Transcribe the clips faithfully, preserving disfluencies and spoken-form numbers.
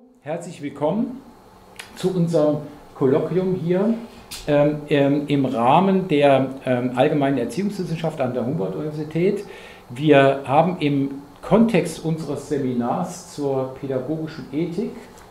Herzlich willkommen zu unserem Kolloquium hier ähm, ähm, im Rahmen der ähm, Allgemeinen Erziehungswissenschaft an der Humboldt-Universität. Wir haben im Kontext unseres Seminars zur pädagogischen Ethik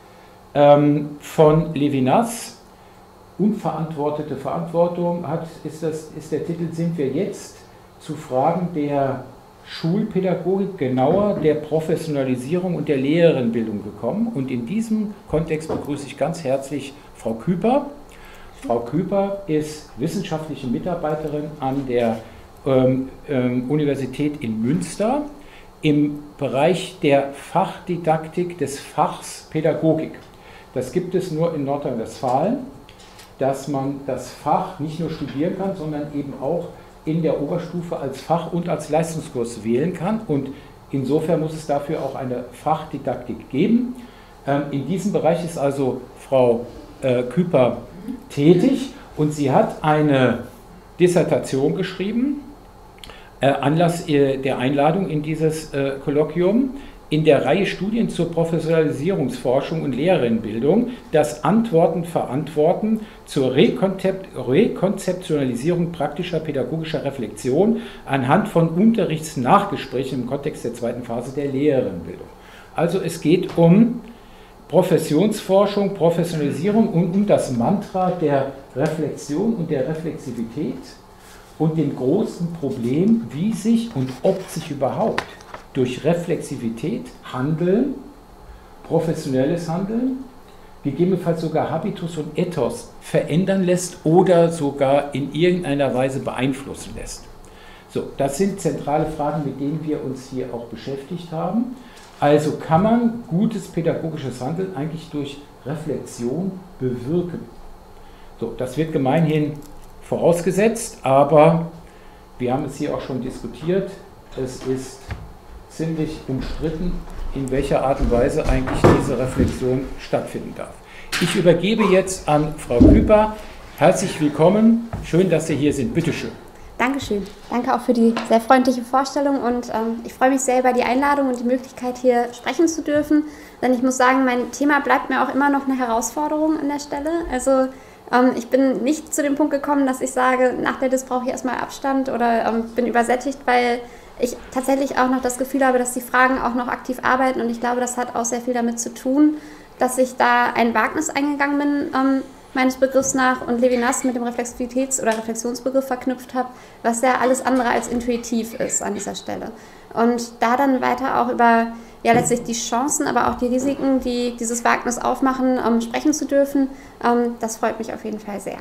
ähm, von Levinas, Unverantwortete Verantwortung, hat, ist, das, ist der Titel, sind wir jetzt zu Fragen der Schulpädagogik, genauer der Professionalisierung und der Lehrerinnenbildung gekommen. Und in diesem Kontext begrüße ich ganz herzlich Frau Küper. Frau Küper ist wissenschaftliche Mitarbeiterin an der ähm, ähm, Universität in Münster im Bereich der Fachdidaktik des Fachs Pädagogik. Das gibt es nur in Nordrhein-Westfalen, dass man das Fach nicht nur studieren kann, sondern eben auch in der Oberstufe als Fach und als Leistungskurs wählen kann, und insofern muss es dafür auch eine Fachdidaktik geben. In diesem Bereich ist also Frau Küper tätig, und sie hat eine Dissertation geschrieben, Anlass der Einladung in dieses Kolloquium, in der Reihe Studien zur Professionalisierungsforschung und Lehrerinnenbildung, das Antworten verantworten zur Rekonzept Rekonzeptionalisierung praktischer pädagogischer Reflexion anhand von Unterrichtsnachgesprächen im Kontext der zweiten Phase der Lehrerinnenbildung. Also es geht um Professionsforschung, Professionalisierung und um das Mantra der Reflexion und der Reflexivität und dem großen Problem, wie sich und ob sich überhaupt durch Reflexivität Handeln, professionelles Handeln, gegebenenfalls sogar Habitus und Ethos verändern lässt oder sogar in irgendeiner Weise beeinflussen lässt. So, das sind zentrale Fragen, mit denen wir uns hier auch beschäftigt haben. Also kann man gutes pädagogisches Handeln eigentlich durch Reflexion bewirken? So, das wird gemeinhin vorausgesetzt, aber wir haben es hier auch schon diskutiert. Es ist ziemlich umstritten, in welcher Art und Weise eigentlich diese Reflexion stattfinden darf. Ich übergebe jetzt an Frau Küper. Herzlich willkommen. Schön, dass Sie hier sind. Bitte schön. Dankeschön. Danke auch für die sehr freundliche Vorstellung, und ähm, ich freue mich sehr über die Einladung und die Möglichkeit, hier sprechen zu dürfen. Denn ich muss sagen, mein Thema bleibt mir auch immer noch eine Herausforderung an der Stelle. Also ähm, ich bin nicht zu dem Punkt gekommen, dass ich sage, nach der Dis brauche ich erstmal Abstand oder ähm, bin übersättigt, weil ich tatsächlich auch noch das Gefühl habe, dass die Fragen auch noch aktiv arbeiten, und ich glaube, das hat auch sehr viel damit zu tun, dass ich da ein Wagnis eingegangen bin, ähm, meines Begriffs nach, und Levinas mit dem Reflexivitäts- oder Reflexionsbegriff verknüpft habe, was ja alles andere als intuitiv ist an dieser Stelle. Und da dann weiter auch über ja letztlich die Chancen, aber auch die Risiken, die dieses Wagnis aufmachen, ähm, sprechen zu dürfen, ähm, das freut mich auf jeden Fall sehr.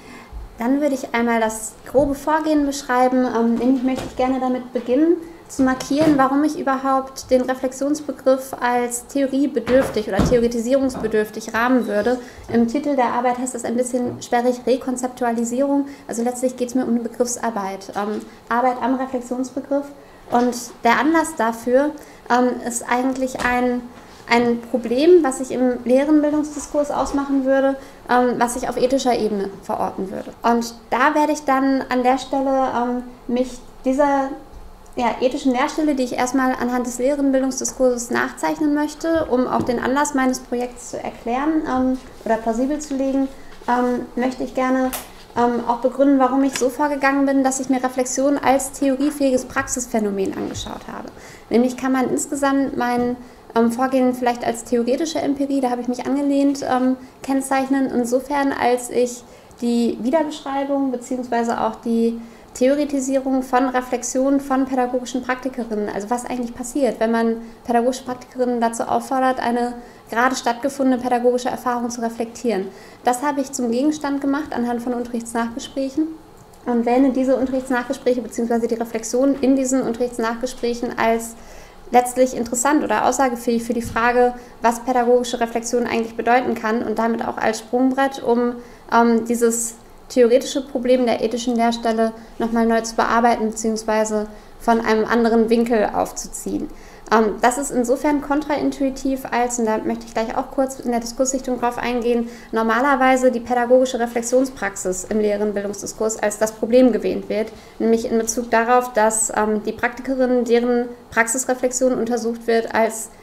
Dann würde ich einmal das grobe Vorgehen beschreiben, ähm, nämlich möchte ich gerne damit beginnen, zu markieren, warum ich überhaupt den Reflexionsbegriff als theoriebedürftig oder theoretisierungsbedürftig rahmen würde. Im Titel der Arbeit heißt das ein bisschen sperrig Rekonzeptualisierung, also letztlich geht es mir um eine Begriffsarbeit, ähm, Arbeit am Reflexionsbegriff, und der Anlass dafür ähm, ist eigentlich ein Ein Problem, was sich im Lehrerinnenbildungsdiskurs ausmachen würde, ähm, was ich auf ethischer Ebene verorten würde. Und da werde ich dann an der Stelle ähm, mich dieser ja, ethischen Lehrstelle, die ich erstmal anhand des Lehrerinnenbildungsdiskurses nachzeichnen möchte, um auch den Anlass meines Projekts zu erklären ähm, oder plausibel zu legen, ähm, möchte ich gerne ähm, auch begründen, warum ich so vorgegangen bin, dass ich mir Reflexion als theoriefähiges Praxisphänomen angeschaut habe. Nämlich kann man insgesamt meinen Ähm, Vorgehen vielleicht als theoretische Empirie, da habe ich mich angelehnt, ähm, kennzeichnen, insofern als ich die Wiederbeschreibung bzw. auch die Theoretisierung von Reflexion von pädagogischen Praktikerinnen, also was eigentlich passiert, wenn man pädagogische Praktikerinnen dazu auffordert, eine gerade stattgefundene pädagogische Erfahrung zu reflektieren. Das habe ich zum Gegenstand gemacht anhand von Unterrichtsnachgesprächen und wähle diese Unterrichtsnachgespräche bzw. die Reflexion in diesen Unterrichtsnachgesprächen als letztlich interessant oder aussagefähig für die Frage, was pädagogische Reflexion eigentlich bedeuten kann, und damit auch als Sprungbrett, um ähm, dieses theoretische Problem der ethischen Lehrstelle nochmal neu zu bearbeiten bzw. von einem anderen Winkel aufzuziehen. Ähm, das ist insofern kontraintuitiv, als, und da möchte ich gleich auch kurz in der Diskurssichtung drauf eingehen, normalerweise die pädagogische Reflexionspraxis im Lehrerinnenbildungsdiskurs als das Problem gewähnt wird, nämlich in Bezug darauf, dass ähm, die Praktikerinnen, deren Praxisreflexion untersucht wird, als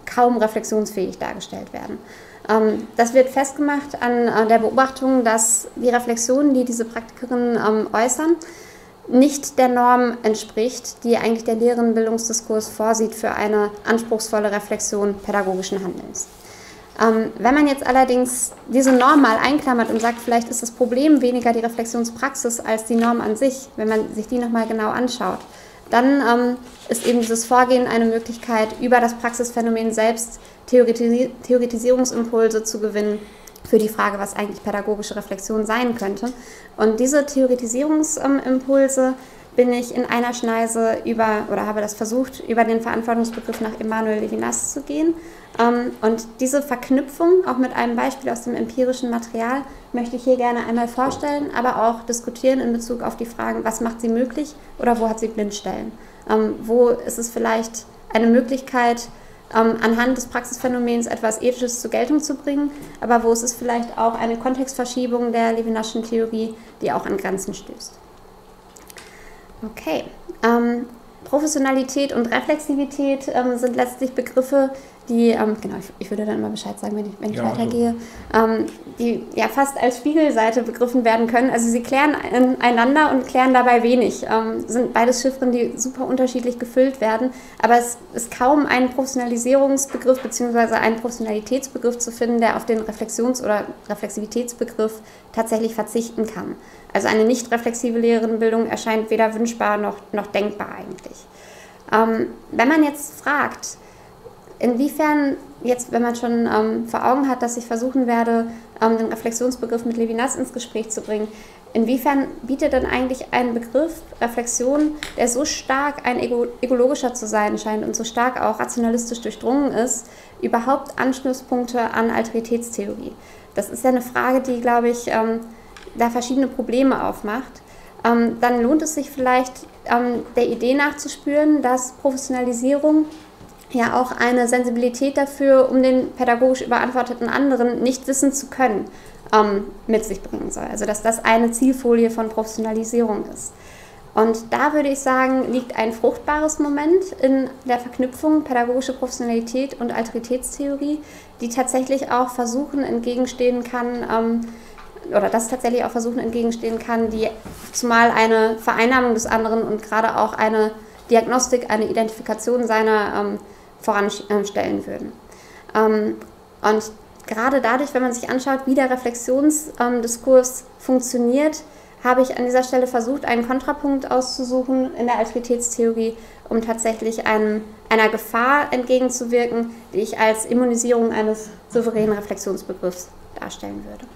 kaum reflexionsfähig dargestellt werden. Ähm, das wird festgemacht an äh, der Beobachtung, dass die Reflexion, die diese Praktikerinnen ähm, äußern, nicht der Norm entspricht, die eigentlich der Lehrerinnenbildungsdiskurs vorsieht für eine anspruchsvolle Reflexion pädagogischen Handelns. Ähm, wenn man jetzt allerdings diese Norm mal einklammert und sagt, vielleicht ist das Problem weniger die Reflexionspraxis als die Norm an sich, wenn man sich die nochmal genau anschaut, dann ähm, ist eben dieses Vorgehen eine Möglichkeit, über das Praxisphänomen selbst Theoretis- Theoretisierungsimpulse zu gewinnen für die Frage, was eigentlich pädagogische Reflexion sein könnte. Und diese Theoretisierungsimpulse bin ich in einer Schneise über, oder habe das versucht, über den Verantwortungsbegriff nach Emmanuel Levinas zu gehen. Und diese Verknüpfung, auch mit einem Beispiel aus dem empirischen Material, möchte ich hier gerne einmal vorstellen, aber auch diskutieren in Bezug auf die Fragen, was macht sie möglich oder wo hat sie Blindstellen? Wo ist es vielleicht eine Möglichkeit, anhand des Praxisphänomens etwas Ethisches zur Geltung zu bringen, aber wo ist es vielleicht auch eine Kontextverschiebung der Levinasschen Theorie, die auch an Grenzen stößt. Okay, ähm, Professionalität und Reflexivität ähm, sind letztlich Begriffe, die, ähm, genau, ich, ich würde dann immer Bescheid sagen, wenn ich, wenn ich ja, weitergehe, ähm, die ja fast als Spiegelseite begriffen werden können. Also sie klären einander und klären dabei wenig. Ähm, sind beides Chiffren, die super unterschiedlich gefüllt werden, aber es ist kaum ein Professionalisierungsbegriff bzw. ein Professionalitätsbegriff zu finden, der auf den Reflexions- oder Reflexivitätsbegriff tatsächlich verzichten kann. Also eine nicht reflexive Lehrerinnenbildung erscheint weder wünschbar noch, noch denkbar eigentlich. Ähm, wenn man jetzt fragt, inwiefern, jetzt wenn man schon ähm, vor Augen hat, dass ich versuchen werde, ähm, den Reflexionsbegriff mit Levinas ins Gespräch zu bringen, inwiefern bietet denn eigentlich ein Begriff Reflexion, der so stark ein ego egologischer zu sein scheint und so stark auch rationalistisch durchdrungen ist, überhaupt Anschlusspunkte an Alteritätstheorie? Das ist ja eine Frage, die, glaube ich, ähm, da verschiedene Probleme aufmacht. Ähm, dann lohnt es sich vielleicht, ähm, der Idee nachzuspüren, dass Professionalisierung ja auch eine Sensibilität dafür, um den pädagogisch überantworteten anderen nicht wissen zu können, ähm, mit sich bringen soll. Also dass das eine Zielfolie von Professionalisierung ist. Und da würde ich sagen, liegt ein fruchtbares Moment in der Verknüpfung pädagogische Professionalität und Alteritätstheorie, die tatsächlich auch versuchen entgegenstehen kann, ähm, oder das tatsächlich auch versuchen entgegenstehen kann, die zumal eine Vereinnahmung des anderen und gerade auch eine Diagnostik, eine Identifikation seiner ähm, voranstellen würden. Ähm, und gerade dadurch, wenn man sich anschaut, wie der Reflexionsdiskurs ähm, funktioniert, habe ich an dieser Stelle versucht, einen Kontrapunkt auszusuchen in der Alteritätstheorie, um tatsächlich einem, einer Gefahr entgegenzuwirken, die ich als Immunisierung eines souveränen Reflexionsbegriffs darstellen würde.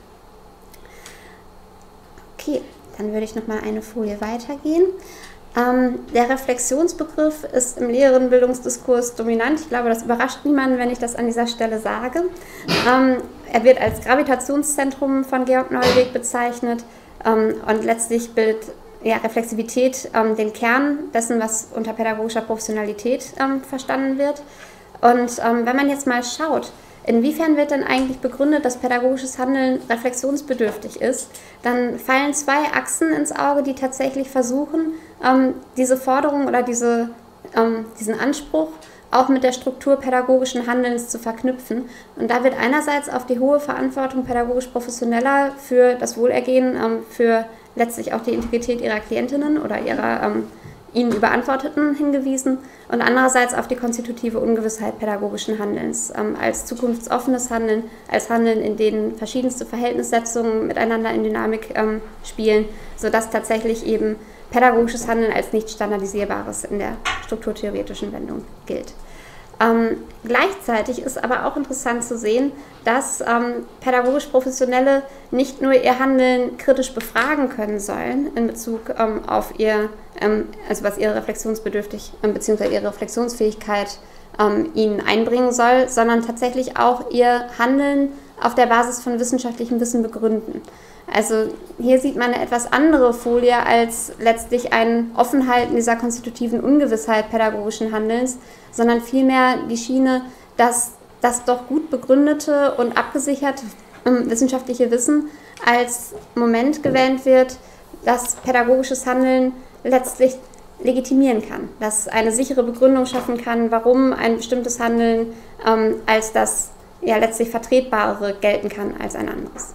Okay, dann würde ich noch mal eine Folie weitergehen. Ähm, der Reflexionsbegriff ist im Lehrerinnenbildungsdiskurs dominant. Ich glaube, das überrascht niemanden, wenn ich das an dieser Stelle sage. Ähm, er wird als Gravitationszentrum von Georg Neuweg bezeichnet ähm, und letztlich bildet ja, Reflexivität ähm, den Kern dessen, was unter pädagogischer Professionalität ähm, verstanden wird. Und ähm, wenn man jetzt mal schaut, inwiefern wird denn eigentlich begründet, dass pädagogisches Handeln reflexionsbedürftig ist, dann fallen zwei Achsen ins Auge, die tatsächlich versuchen, ähm, diese Forderung oder diese, ähm, diesen Anspruch auch mit der Struktur pädagogischen Handelns zu verknüpfen. Und da wird einerseits auf die hohe Verantwortung pädagogisch Professioneller für das Wohlergehen, ähm, für letztlich auch die Integrität ihrer Klientinnen oder ihrer ähm, ihnen Überantworteten hingewiesen und andererseits auf die konstitutive Ungewissheit pädagogischen Handelns ähm, als zukunftsoffenes Handeln, als Handeln, in denen verschiedenste Verhältnissetzungen miteinander in Dynamik ähm, spielen, sodass tatsächlich eben pädagogisches Handeln als nicht standardisierbares in der strukturtheoretischen Wendung gilt. Ähm, gleichzeitig ist aber auch interessant zu sehen, dass ähm, pädagogisch Professionelle nicht nur ihr Handeln kritisch befragen können sollen in Bezug ähm, auf ihr, ähm, also was ihre Reflexionsbedürftig ähm, bzw. ihre Reflexionsfähigkeit ähm, ihnen einbringen soll, sondern tatsächlich auch ihr Handeln auf der Basis von wissenschaftlichem Wissen begründen. Also hier sieht man eine etwas andere Folie als letztlich ein Offenhalten dieser konstitutiven Ungewissheit pädagogischen Handelns, sondern vielmehr die Schiene, dass das doch gut begründete und abgesicherte ähm, wissenschaftliche Wissen als Moment gewählt wird, dass pädagogisches Handeln letztlich legitimieren kann, das eine sichere Begründung schaffen kann, warum ein bestimmtes Handeln ähm, als das ja letztlich Vertretbarere gelten kann als ein anderes.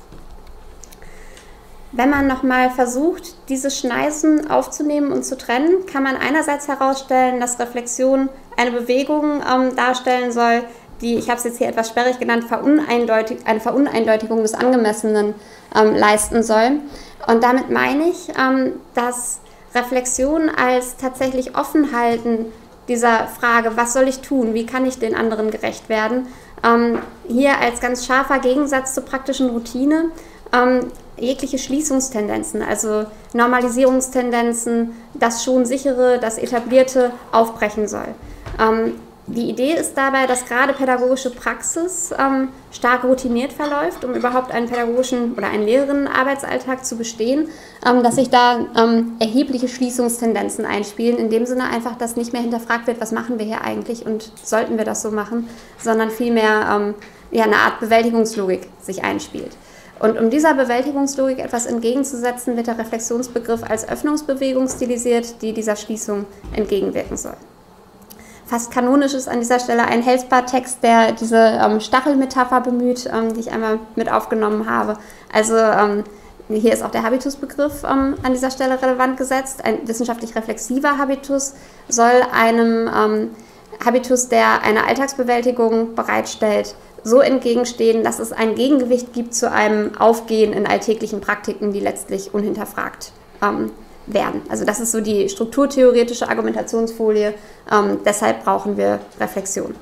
Wenn man nochmal versucht, diese Schneisen aufzunehmen und zu trennen, kann man einerseits herausstellen, dass Reflexion eine Bewegung ähm, darstellen soll, die, ich habe es jetzt hier etwas sperrig genannt, veruneindeutig, eine Veruneindeutigung des Angemessenen ähm, leisten soll. Und damit meine ich, ähm, dass Reflexion als tatsächlich Offenhalten dieser Frage, was soll ich tun, wie kann ich den anderen gerecht werden, ähm, hier als ganz scharfer Gegensatz zur praktischen Routine ähm, jegliche Schließungstendenzen, also Normalisierungstendenzen, das schon sichere, das etablierte aufbrechen soll. Ähm, die Idee ist dabei, dass gerade pädagogische Praxis ähm, stark routiniert verläuft, um überhaupt einen pädagogischen oder einen Lehrerinnenarbeitsalltag zu bestehen, ähm, dass sich da ähm, erhebliche Schließungstendenzen einspielen, in dem Sinne einfach, dass nicht mehr hinterfragt wird, was machen wir hier eigentlich und sollten wir das so machen, sondern vielmehr ähm, ja, eine Art Bewältigungslogik sich einspielt. Und um dieser Bewältigungslogik etwas entgegenzusetzen, wird der Reflexionsbegriff als Öffnungsbewegung stilisiert, die dieser Schließung entgegenwirken soll. Fast kanonisch ist an dieser Stelle ein Hellsbar-Text, der diese ähm, Stachelmetapher bemüht, ähm, die ich einmal mit aufgenommen habe. Also ähm, hier ist auch der Habitusbegriff ähm, an dieser Stelle relevant gesetzt. Ein wissenschaftlich reflexiver Habitus soll einem ähm, Habitus, der eine Alltagsbewältigung bereitstellt, so entgegenstehen, dass es ein Gegengewicht gibt zu einem Aufgehen in alltäglichen Praktiken, die letztlich unhinterfragt ähm, werden. Also das ist so die strukturtheoretische Argumentationsfolie, ähm, deshalb brauchen wir Reflexion.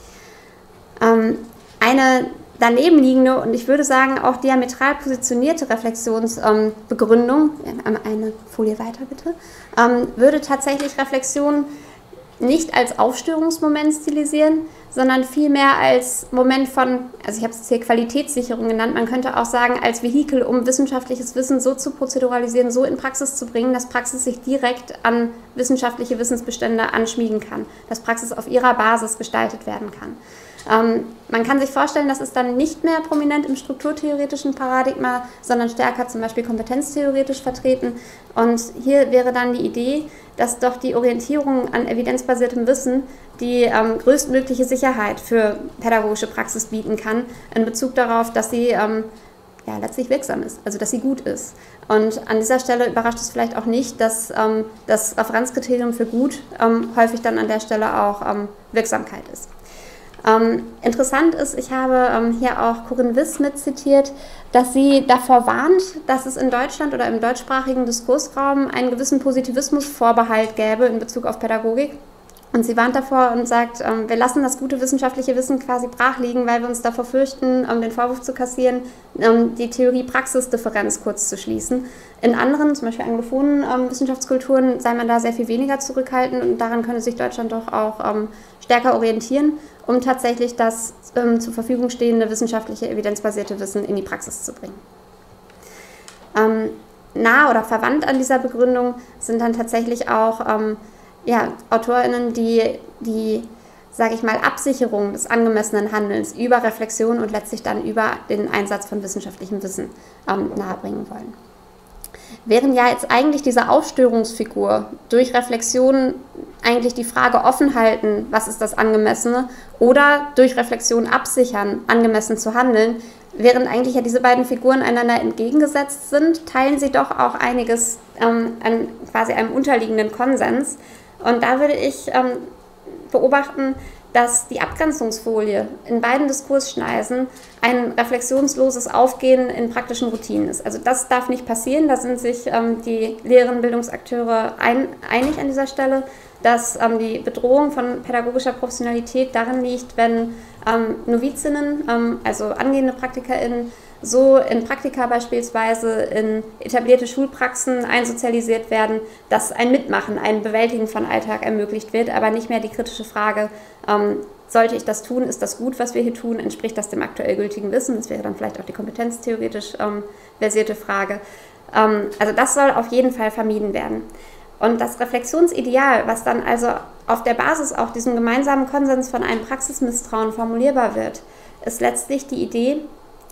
Ähm, eine daneben liegende und ich würde sagen auch diametral positionierte Reflexionsbegründung, ähm, eine Folie weiter bitte, ähm, würde tatsächlich Reflexion nicht als Aufstörungsmoment stilisieren, sondern vielmehr als Moment von, also ich habe es hier Qualitätssicherung genannt, man könnte auch sagen, als Vehikel, um wissenschaftliches Wissen so zu prozeduralisieren, so in Praxis zu bringen, dass Praxis sich direkt an wissenschaftliche Wissensbestände anschmiegen kann, dass Praxis auf ihrer Basis gestaltet werden kann. Ähm, man kann sich vorstellen, das ist dann nicht mehr prominent im strukturtheoretischen Paradigma, sondern stärker zum Beispiel kompetenztheoretisch vertreten. Und hier wäre dann die Idee, dass doch die Orientierung an evidenzbasiertem Wissen die ähm, größtmögliche Sicherheit für pädagogische Praxis bieten kann, in Bezug darauf, dass sie ähm, ja, letztlich wirksam ist, also dass sie gut ist. Und an dieser Stelle überrascht es vielleicht auch nicht, dass ähm, das Referenzkriterium für gut ähm, häufig dann an der Stelle auch ähm, Wirksamkeit ist. Ähm, interessant ist, ich habe ähm, hier auch Corinne Wiss mit zitiert, dass sie davor warnt, dass es in Deutschland oder im deutschsprachigen Diskursraum einen gewissen Positivismusvorbehalt gäbe in Bezug auf Pädagogik. Und sie warnt davor und sagt, ähm, wir lassen das gute wissenschaftliche Wissen quasi brach liegen, weil wir uns davor fürchten, um den Vorwurf zu kassieren, ähm, die Theorie-Praxis-Differenz kurz zu schließen. In anderen, zum Beispiel anglophonen ähm, Wissenschaftskulturen, sei man da sehr viel weniger zurückhaltend und daran könne sich Deutschland doch auch ähm, stärker orientieren, um tatsächlich das ähm, zur Verfügung stehende wissenschaftliche, evidenzbasierte Wissen in die Praxis zu bringen. Ähm, nah oder verwandt an dieser Begründung sind dann tatsächlich auch ähm, ja, AutorInnen, die die, sage ich mal, Absicherung des angemessenen Handelns über Reflexion und letztlich dann über den Einsatz von wissenschaftlichem Wissen ähm, nahebringen wollen. Während ja jetzt eigentlich diese Aufstörungsfigur durch Reflexion eigentlich die Frage offen halten, was ist das Angemessene, oder durch Reflexion absichern, angemessen zu handeln, während eigentlich ja diese beiden Figuren einander entgegengesetzt sind, teilen sie doch auch einiges ähm, an quasi einem unterliegenden Konsens. Und da würde ich ähm, beobachten, dass die Abgrenzungsfolie in beiden Diskursschneisen ein reflexionsloses Aufgehen in praktischen Routinen ist. Also das darf nicht passieren, da sind sich ähm, die Lehrerinnen, Bildungsakteure ein, einig an dieser Stelle, dass ähm, die Bedrohung von pädagogischer Professionalität darin liegt, wenn ähm, Novizinnen, ähm, also angehende PraktikerInnen, so in Praktika beispielsweise in etablierte Schulpraxen einsozialisiert werden, dass ein Mitmachen, ein Bewältigen von Alltag ermöglicht wird, aber nicht mehr die kritische Frage, ähm, sollte ich das tun, ist das gut, was wir hier tun, entspricht das dem aktuell gültigen Wissen, das wäre dann vielleicht auch die kompetenztheoretisch ähm, versierte Frage. Ähm, also das soll auf jeden Fall vermieden werden. Und das Reflexionsideal, was dann also auf der Basis auch diesem gemeinsamen Konsens von einem Praxismisstrauen formulierbar wird, ist letztlich die Idee,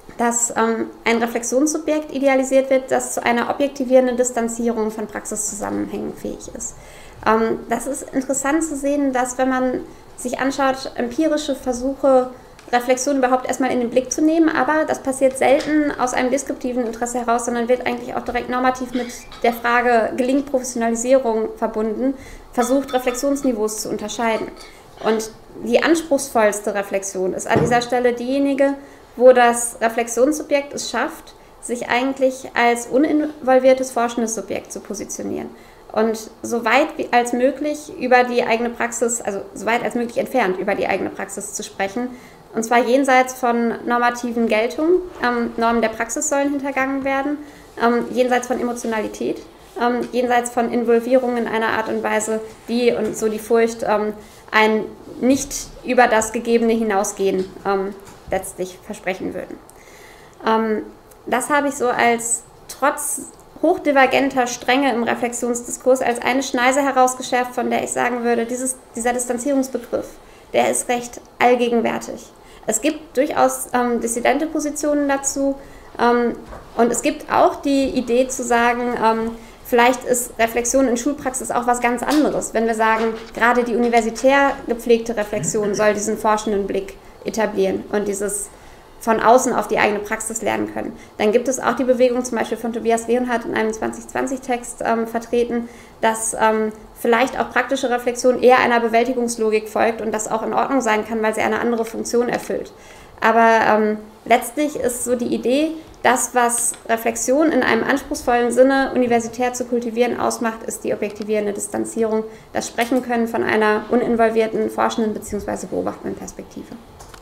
dass ähm, ein Reflexionssubjekt idealisiert wird, das zu einer objektivierenden Distanzierung von Praxiszusammenhängen fähig ist. Ähm, das ist interessant zu sehen, dass wenn man sich anschaut, empirische Versuche, Reflexion überhaupt erstmal in den Blick zu nehmen, aber das passiert selten aus einem deskriptiven Interesse heraus, sondern wird eigentlich auch direkt normativ mit der Frage, gelingt Professionalisierung verbunden, versucht Reflexionsniveaus zu unterscheiden. Und die anspruchsvollste Reflexion ist an dieser Stelle diejenige, wo das Reflexionssubjekt es schafft, sich eigentlich als uninvolviertes forschendes Subjekt zu positionieren und so weit als möglich über die eigene Praxis, also so weit als möglich entfernt über die eigene Praxis zu sprechen, und zwar jenseits von normativen Geltungen. Ähm, Normen der Praxis sollen hintergangen werden, ähm, jenseits von Emotionalität, ähm, jenseits von Involvierung in einer Art und Weise, die, und so die Furcht, ähm, ein nicht über das Gegebene hinausgehen ähm, letztlich versprechen würden. Ähm, das habe ich so als trotz hochdivergenter Strenge im Reflexionsdiskurs als eine Schneise herausgeschärft, von der ich sagen würde, dieses, dieser Distanzierungsbegriff, der ist recht allgegenwärtig. Es gibt durchaus ähm, dissidente Positionen dazu ähm, und es gibt auch die Idee zu sagen, ähm, vielleicht ist Reflexion in Schulpraxis auch was ganz anderes. Wenn wir sagen, gerade die universitär gepflegte Reflexion soll diesen forschenden Blick etablieren und dieses von außen auf die eigene Praxis lernen können. Dann gibt es auch die Bewegung, zum Beispiel von Tobias Leonhardt in einem zwanzig zwanzig-Text ähm, vertreten, dass ähm, vielleicht auch praktische Reflexion eher einer Bewältigungslogik folgt und das auch in Ordnung sein kann, weil sie eine andere Funktion erfüllt. Aber ähm, letztlich ist so die Idee, das, was Reflexion in einem anspruchsvollen Sinne universitär zu kultivieren ausmacht, ist die objektivierende Distanzierung, das Sprechen können von einer uninvolvierten, forschenden bzw. beobachtenden Perspektive.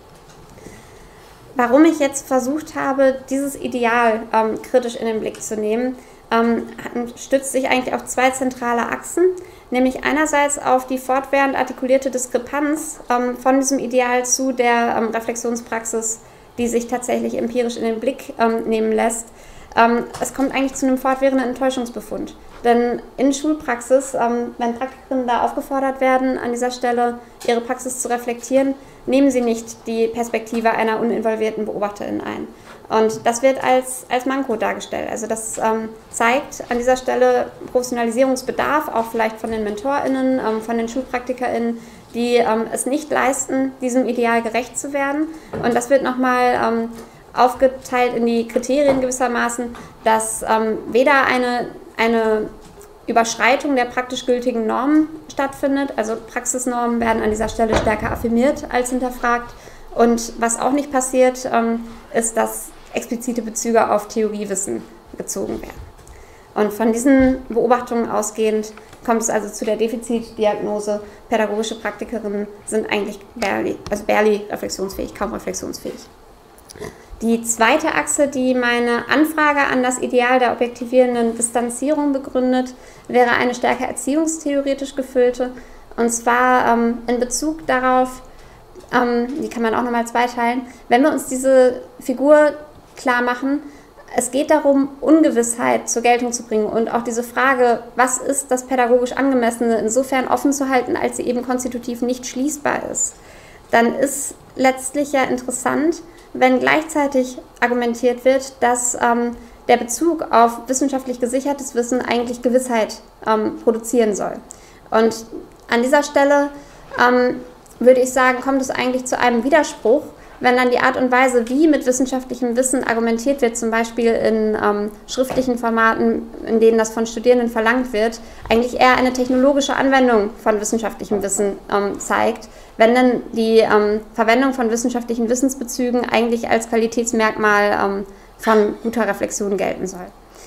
Warum ich jetzt versucht habe, dieses Ideal ähm, kritisch in den Blick zu nehmen, ähm, stützt sich eigentlich auf zwei zentrale Achsen, nämlich einerseits auf die fortwährend artikulierte Diskrepanz ähm, von diesem Ideal zu der ähm, Reflexionspraxis, die sich tatsächlich empirisch in den Blick ähm, nehmen lässt. Ähm, es kommt eigentlich zu einem fortwährenden Enttäuschungsbefund. Denn in Schulpraxis, ähm, wenn Praktikerinnen da aufgefordert werden, an dieser Stelle ihre Praxis zu reflektieren, nehmen sie nicht die Perspektive einer uninvolvierten Beobachterin ein. Und das wird als, als Manko dargestellt. Also das ähm, zeigt an dieser Stelle Professionalisierungsbedarf, auch vielleicht von den MentorInnen, ähm, von den SchulpraktikerInnen, die ähm, es nicht leisten, diesem Ideal gerecht zu werden. Und das wird nochmal ähm, aufgeteilt in die Kriterien gewissermaßen, dass ähm, weder eine, eine Überschreitung der praktisch gültigen Normen stattfindet, also Praxisnormen werden an dieser Stelle stärker affirmiert als hinterfragt. Und was auch nicht passiert, ähm, ist, dass explizite Bezüge auf Theoriewissen gezogen werden. Und von diesen Beobachtungen ausgehend kommt es also zu der Defizitdiagnose, pädagogische Praktikerinnen sind eigentlich barely, also barely reflexionsfähig, kaum reflexionsfähig. Die zweite Achse, die meine Anfrage an das Ideal der objektivierenden Distanzierung begründet, wäre eine stärker erziehungstheoretisch gefüllte, und zwar ähm, in Bezug darauf, ähm, die kann man auch nochmal zweiteilen, wenn wir uns diese Figur klar machen, es geht darum, Ungewissheit zur Geltung zu bringen und auch diese Frage, was ist das pädagogisch Angemessene, insofern offen zu halten, als sie eben konstitutiv nicht schließbar ist. Dann ist letztlich ja interessant, wenn gleichzeitig argumentiert wird, dass ähm, der Bezug auf wissenschaftlich gesichertes Wissen eigentlich Gewissheit ähm, produzieren soll. Und an dieser Stelle ähm, würde ich sagen, kommt es eigentlich zu einem Widerspruch, wenn dann die Art und Weise, wie mit wissenschaftlichem Wissen argumentiert wird, zum Beispiel in ähm, schriftlichen Formaten, in denen das von Studierenden verlangt wird, eigentlich eher eine technologische Anwendung von wissenschaftlichem Wissen ähm, zeigt, wenn dann die ähm, Verwendung von wissenschaftlichen Wissensbezügen eigentlich als Qualitätsmerkmal ähm, von guter Reflexion gelten soll.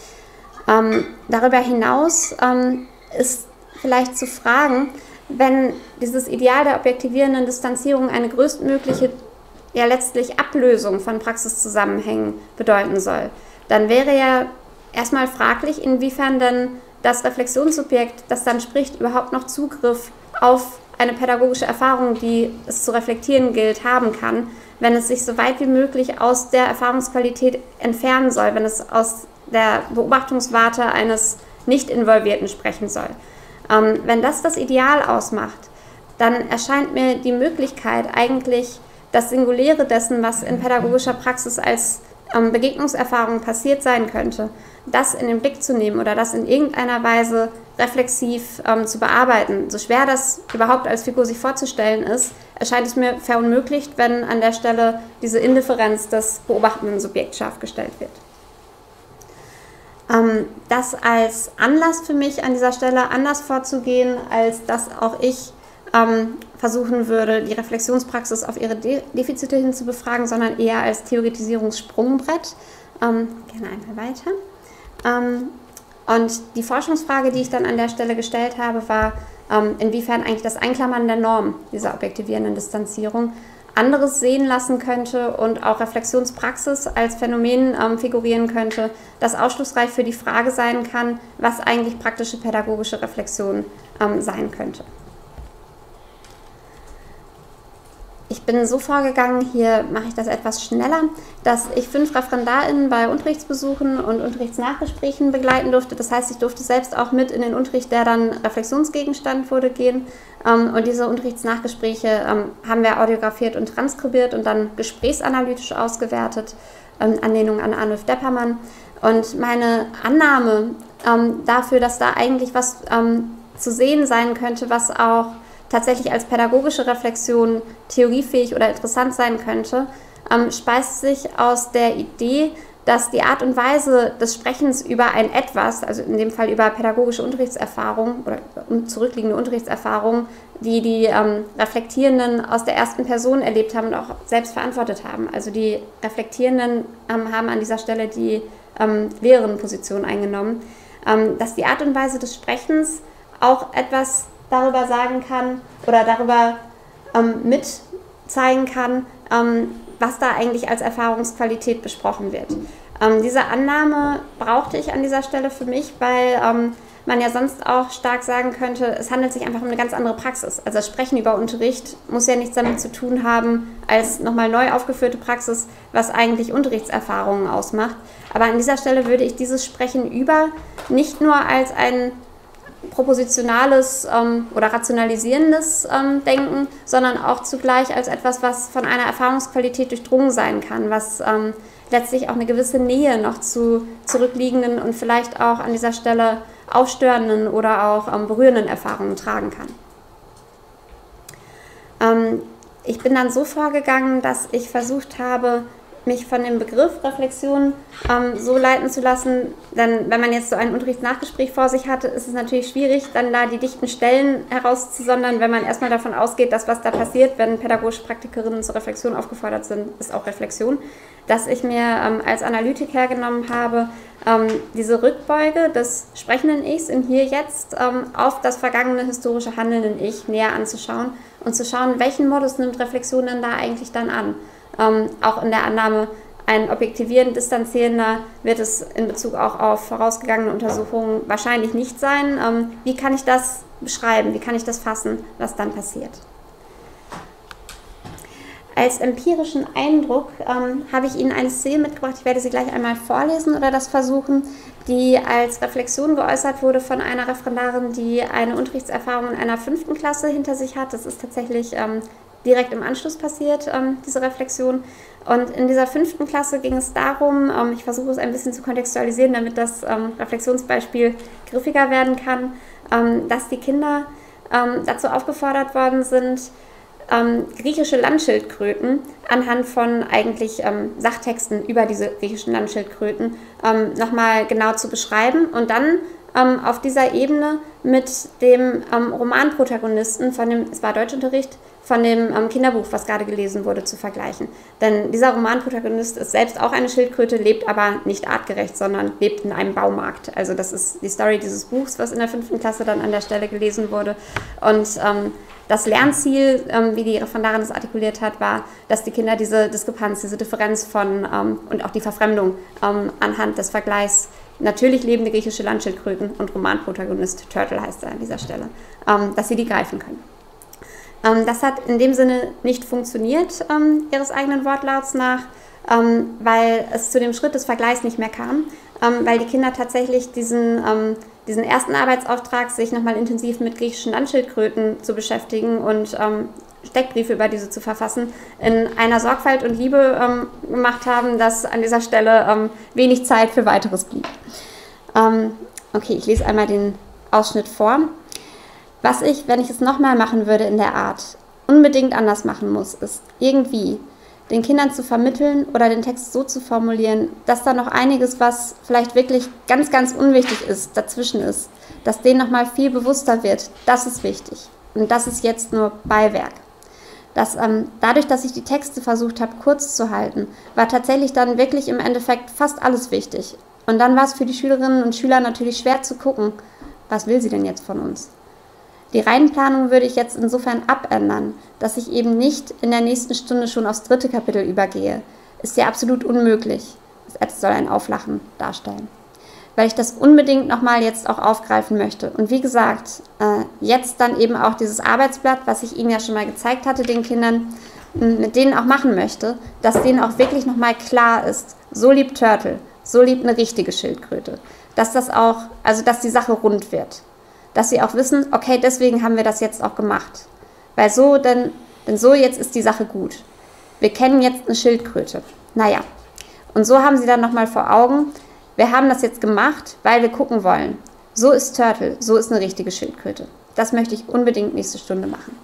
Ähm, darüber hinaus ähm, ist vielleicht zu fragen, wenn dieses Ideal der objektivierenden Distanzierung eine größtmögliche, ja letztlich Ablösung von Praxiszusammenhängen bedeuten soll, dann wäre ja erstmal fraglich, inwiefern denn das Reflexionssubjekt, das dann spricht, überhaupt noch Zugriff auf eine pädagogische Erfahrung, die es zu reflektieren gilt, haben kann, wenn es sich so weit wie möglich aus der Erfahrungsqualität entfernen soll, wenn es aus der Beobachtungswarte eines Nicht-Involvierten sprechen soll. Ähm, wenn das das Ideal ausmacht, dann erscheint mir die Möglichkeit eigentlich, das Singuläre dessen, was in pädagogischer Praxis als ähm, Begegnungserfahrung passiert sein könnte, das in den Blick zu nehmen oder das in irgendeiner Weise reflexiv ähm, zu bearbeiten. So schwer das überhaupt als Figur sich vorzustellen ist, erscheint es mir verunmöglicht, wenn an der Stelle diese Indifferenz des beobachtenden Subjekts scharf gestellt wird. Ähm, das als Anlass für mich an dieser Stelle anders vorzugehen, als dass auch ich ähm, versuchen würde, die Reflexionspraxis auf ihre De Defizite hin zu befragen, sondern eher als Theoretisierungssprungbrett. Ähm, gerne einmal weiter. Ähm, und die Forschungsfrage, die ich dann an der Stelle gestellt habe, war, ähm, inwiefern eigentlich das Einklammern der Norm dieser objektivierenden Distanzierung anderes sehen lassen könnte und auch Reflexionspraxis als Phänomen ähm, figurieren könnte, das ausschlussreich für die Frage sein kann, was eigentlich praktische pädagogische Reflexion ähm, sein könnte. Ich bin so vorgegangen, hier mache ich das etwas schneller, dass ich fünf ReferendarInnen bei Unterrichtsbesuchen und Unterrichtsnachgesprächen begleiten durfte. Das heißt, ich durfte selbst auch mit in den Unterricht, der dann Reflexionsgegenstand wurde, gehen. Und diese Unterrichtsnachgespräche haben wir audiografiert und transkribiert und dann gesprächsanalytisch ausgewertet, Anlehnung an Arnulf Deppermann. Und meine Annahme dafür, dass da eigentlich was zu sehen sein könnte, was auch tatsächlich als pädagogische Reflexion theoriefähig oder interessant sein könnte, ähm, speist sich aus der Idee, dass die Art und Weise des Sprechens über ein Etwas, also in dem Fall über pädagogische Unterrichtserfahrung oder zurückliegende Unterrichtserfahrung, die die ähm, Reflektierenden aus der ersten Person erlebt haben und auch selbst verantwortet haben. Also die Reflektierenden ähm, haben an dieser Stelle die ähm, Lehrerinnenposition eingenommen, ähm, dass die Art und Weise des Sprechens auch etwas darüber sagen kann oder darüber ähm, mitzeigen kann, ähm, was da eigentlich als Erfahrungsqualität besprochen wird. Ähm, diese Annahme brauchte ich an dieser Stelle für mich, weil ähm, man ja sonst auch stark sagen könnte, es handelt sich einfach um eine ganz andere Praxis. Also das Sprechen über Unterricht muss ja nichts damit zu tun haben, als nochmal neu aufgeführte Praxis, was eigentlich Unterrichtserfahrungen ausmacht. Aber an dieser Stelle würde ich dieses Sprechen über nicht nur als ein propositionales ähm, oder rationalisierendes ähm, Denken, sondern auch zugleich als etwas, was von einer Erfahrungsqualität durchdrungen sein kann, was ähm, letztlich auch eine gewisse Nähe noch zu zurückliegenden und vielleicht auch an dieser Stelle aufstörenden oder auch ähm, berührenden Erfahrungen tragen kann. Ähm, ich bin dann so vorgegangen, dass ich versucht habe, mich von dem Begriff Reflexion ähm, so leiten zu lassen, denn wenn man jetzt so ein Unterrichtsnachgespräch vor sich hatte, ist es natürlich schwierig, dann da die dichten Stellen herauszusondern, wenn man erstmal davon ausgeht, dass was da passiert, wenn pädagogische Praktikerinnen zur Reflexion aufgefordert sind, ist auch Reflexion, dass ich mir ähm, als Analytik hergenommen habe, ähm, diese Rückbeuge des sprechenden Ichs im Hier Jetzt ähm, auf das vergangene historische handelnde Ich näher anzuschauen und zu schauen, welchen Modus nimmt Reflexion denn da eigentlich dann an. Ähm, auch in der Annahme, ein objektivierend distanzierender wird es in Bezug auch auf vorausgegangene Untersuchungen wahrscheinlich nicht sein. Ähm, wie kann ich das beschreiben, wie kann ich das fassen, was dann passiert? Als empirischen Eindruck ähm, habe ich Ihnen eine Szene mitgebracht, ich werde sie gleich einmal vorlesen oder das versuchen, die als Reflexion geäußert wurde von einer Referendarin, die eine Unterrichtserfahrung in einer fünften Klasse hinter sich hat. Das ist tatsächlich ähm, direkt im Anschluss passiert, ähm, diese Reflexion. Und in dieser fünften Klasse ging es darum, ähm, ich versuche es ein bisschen zu kontextualisieren, damit das ähm, Reflexionsbeispiel griffiger werden kann, ähm, dass die Kinder ähm, dazu aufgefordert worden sind, ähm, griechische Landschildkröten anhand von eigentlich ähm, Sachtexten über diese griechischen Landschildkröten ähm, nochmal genau zu beschreiben und dann ähm, auf dieser Ebene mit dem ähm, Romanprotagonisten von dem, es war Deutschunterricht, von dem ähm, Kinderbuch, was gerade gelesen wurde, zu vergleichen. Denn dieser Romanprotagonist ist selbst auch eine Schildkröte, lebt aber nicht artgerecht, sondern lebt in einem Baumarkt. Also das ist die Story dieses Buchs, was in der fünften Klasse dann an der Stelle gelesen wurde. Und ähm, das Lernziel, ähm, wie die Referendarin das artikuliert hat, war, dass die Kinder diese Diskrepanz, diese Differenz von ähm, und auch die Verfremdung ähm, anhand des Vergleichs natürlich lebende griechische Landschildkröten und Romanprotagonist, Turtle heißt er an dieser Stelle, ähm, dass sie die greifen können. Das hat in dem Sinne nicht funktioniert, ähm, ihres eigenen Wortlauts nach, ähm, weil es zu dem Schritt des Vergleichs nicht mehr kam, ähm, weil die Kinder tatsächlich diesen, ähm, diesen ersten Arbeitsauftrag, sich nochmal intensiv mit griechischen Landschildkröten zu beschäftigen und ähm, Steckbriefe über diese zu verfassen, in einer Sorgfalt und Liebe ähm, gemacht haben, dass an dieser Stelle ähm, wenig Zeit für weiteres blieb. Ähm, okay, ich lese einmal den Ausschnitt vor. Was ich, wenn ich es nochmal machen würde in der Art, unbedingt anders machen muss, ist irgendwie den Kindern zu vermitteln oder den Text so zu formulieren, dass da noch einiges, was vielleicht wirklich ganz, ganz unwichtig ist, dazwischen ist, dass denen nochmal viel bewusster wird, das ist wichtig und das ist jetzt nur Beiwerk. Dass, ähm, dadurch, dass ich die Texte versucht habe, kurz zu halten, war tatsächlich dann wirklich im Endeffekt fast alles wichtig. Und dann war es für die Schülerinnen und Schüler natürlich schwer zu gucken, was will sie denn jetzt von uns? Die Reihenplanung würde ich jetzt insofern abändern, dass ich eben nicht in der nächsten Stunde schon aufs dritte Kapitel übergehe. Ist ja absolut unmöglich. Es soll ein Auflachen darstellen. Weil ich das unbedingt nochmal jetzt auch aufgreifen möchte. Und wie gesagt, äh, jetzt dann eben auch dieses Arbeitsblatt, was ich Ihnen ja schon mal gezeigt hatte, den Kindern, mit denen auch machen möchte, dass denen auch wirklich nochmal klar ist, so liebt Turtle, so liebt eine richtige Schildkröte. Dass das auch, also dass die Sache rund wird. Dass sie auch wissen, okay, deswegen haben wir das jetzt auch gemacht. Weil so, denn, denn so jetzt ist die Sache gut. Wir kennen jetzt eine Schildkröte. Naja, und so haben sie dann nochmal vor Augen, wir haben das jetzt gemacht, weil wir gucken wollen. So ist Turtle, so ist eine richtige Schildkröte. Das möchte ich unbedingt nächste Stunde machen.